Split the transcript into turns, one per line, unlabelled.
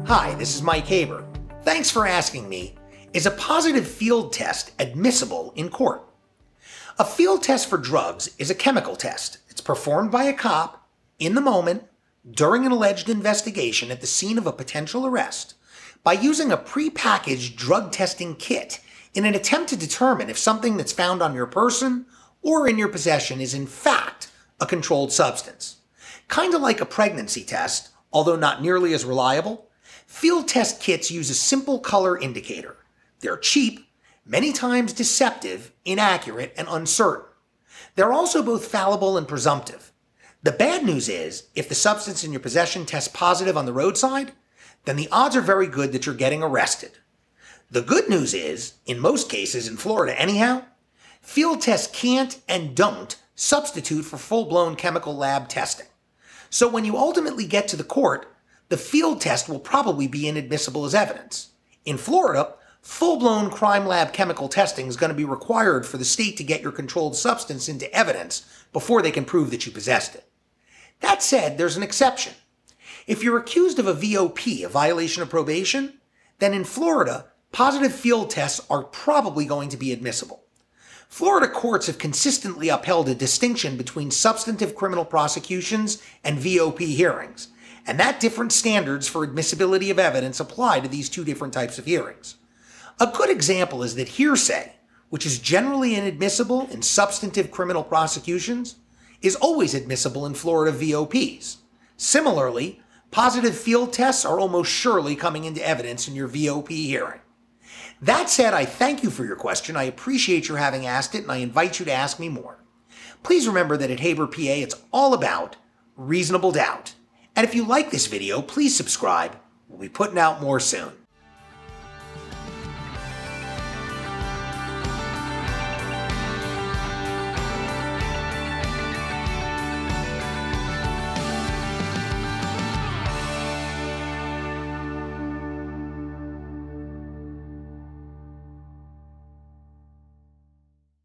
Hi, this is Mike Haber. Thanks for asking me, is a positive field test admissible in court? A field test for drugs is a chemical test. It's performed by a cop in the moment during an alleged investigation at the scene of a potential arrest by using a prepackaged drug testing kit in an attempt to determine if something that's found on your person or in your possession is in fact a controlled substance. Kind of like a pregnancy test, although not nearly as reliable, field test kits use a simple color indicator. They're cheap, many times deceptive, inaccurate, and uncertain. They're also both fallible and presumptive. The bad news is, if the substance in your possession tests positive on the roadside, then the odds are very good that you're getting arrested. The good news is, in most cases, in Florida anyhow, field tests can't and don't substitute for full-blown chemical lab testing. So when you ultimately get to the court, the field test will probably be inadmissible as evidence. In Florida, full-blown crime lab chemical testing is going to be required for the state to get your controlled substance into evidence before they can prove that you possessed it. That said, there's an exception. If you're accused of a VOP, a violation of probation, then in Florida, positive field tests are probably going to be admissible. Florida courts have consistently upheld a distinction between substantive criminal prosecutions and VOP hearings, and that different standards for admissibility of evidence apply to these two different types of hearings. A good example is that hearsay, which is generally inadmissible in substantive criminal prosecutions, is always admissible in Florida VOPs. Similarly, positive field tests are almost surely coming into evidence in your VOP hearing. That said, I thank you for your question. I appreciate your having asked it, and I invite you to ask me more. Please remember that at HaberPA, it's all about reasonable doubt. And if you like this video, please subscribe. We'll be putting out more soon.